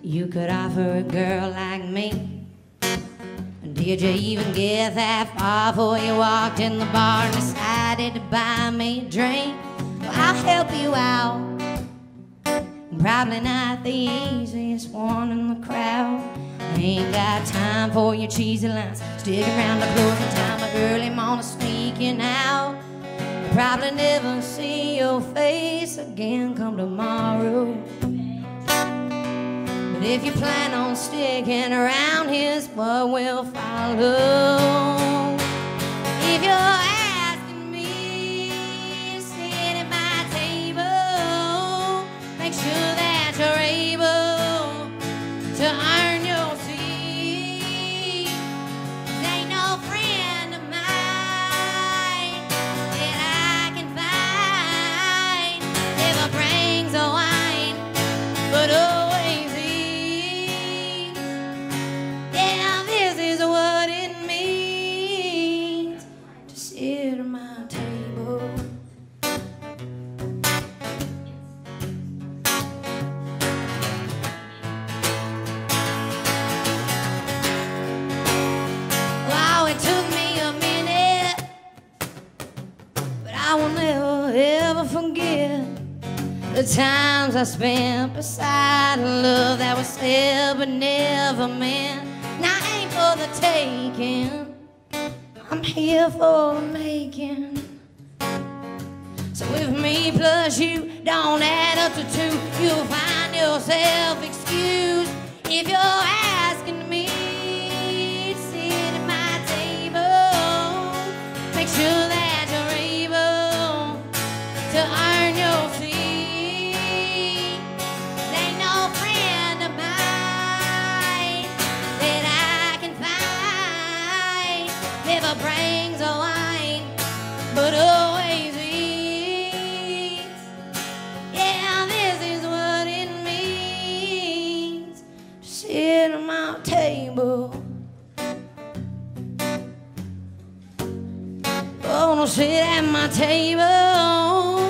you could offer a girl like me? Did you even get that far before you walked in the bar and decided to buy me a drink? Well, I'll help you out. Probably not the easiest one in the crowd. I ain't got time for your cheesy lines. Stick around the closing time of early morning sneaking out. I'll probably never see your face again come tomorrow. But if you plan on sticking around, here's what will follow. If you're asking me to sit at my table, make sure that you're able to earn your seat. 'Cause ain't no friend of mine that I can find never brings a wine, but always eats. Yeah, this is what it means to sit at my table. It took me a minute, but I will never ever forget the times I spent beside a love that was said but never meant. Now I ain't for the taking, I'm here for the making. So if me plus you don't add up to two, you'll find yourself excused. If you're asking me, make sure that you're able to earn your seat. Ain't no friend of mine that I can find never brings a wine, but always eats. Yeah, this is what it means to sit at my table. Gonna sit at my table.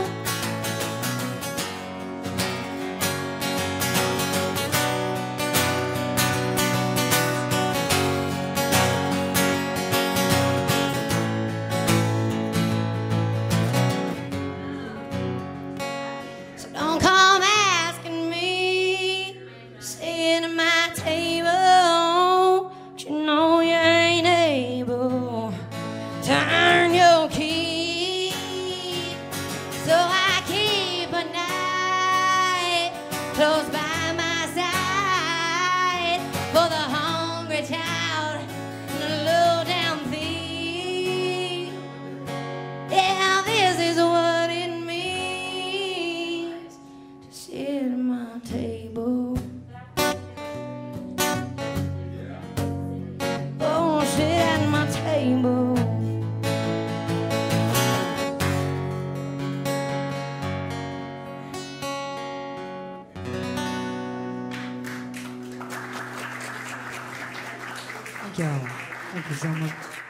So don't come asking me to sit at my table, but you know you ain't able to earn your keep. So I keep a knife close by my side for the hungry child and the low down thief. Yeah, this is what it means to sit at my table. Oh, sit at my table. Thank you. Thank you so much.